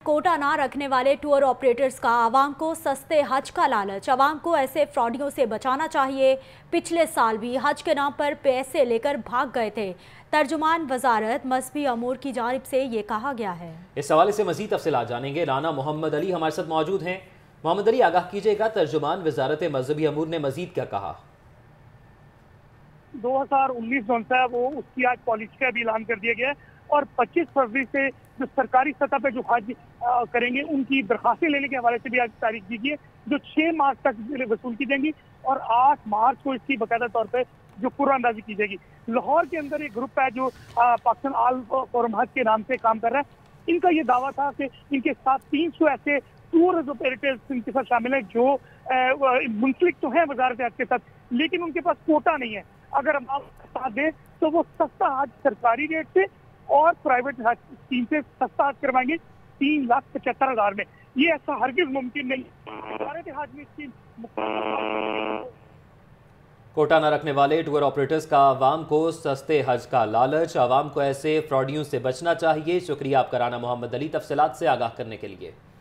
कोटा ना रखने वाले टूर ऑपरेटर्स का आवाम को सस्ते हज का लालच। आवाम को ऐसे फ्रॉडियों से बचाना चाहिए। पिछले साल भी हज के नाम पर पैसे लेकर भाग गए थे। तर्जुमान वजारत मजहबी अमूर की जानिब से ये कहा गया है। इस हवाले से मजीद तफसीलात जानेंगे। राना मोहम्मद अली हमारे साथ मौजूद हैं। मोहम्मद अली, आगाह कीजिएगा, तर्जुमान वजारत मजहबी अमूर ने मजीद क्या कहा? 2019 जो है वो उसकी आज पॉलिसी का भी ऐलान कर दिया गया है और 25 फरवरी से जो सरकारी सतह पे जो हज करेंगे उनकी दरखास्तें लेने के हवाले से भी आज तारीख दी गई है, जो 6 मार्च तक वसूल की जाएंगी और 8 मार्च को इसकी बाकायदा तौर पे जो कुर्रानंदाजी की जाएगी। लाहौर के अंदर एक ग्रुप है जो पाकिस्तान आल फोरम हज के नाम से काम कर रहा है। इनका ये दावा था कि इनके साथ 300 ऐसे टूर ऑपरेटर्स इनके साथ शामिल है जो मुंसलिक तो हैं वजारत हज के साथ, लेकिन उनके पास कोटा नहीं है। अगर हम आपको साथ दें तो वो सस्ता हज सरकारी रेट से और प्राइवेट हज स्कीम से सस्ता हज करवाएंगे 3,75,000 में। ये ऐसा हरगिज मुमकिन नहीं। हज में स्कीम कोटा न रखने वाले टूर ऑपरेटर्स का आवाम को सस्ते हज का लालच। आवाम को ऐसे फ्रॉडियों से बचना चाहिए। शुक्रिया आपका राना मोहम्मद अली, तफसीलात से आगाह करने के लिए।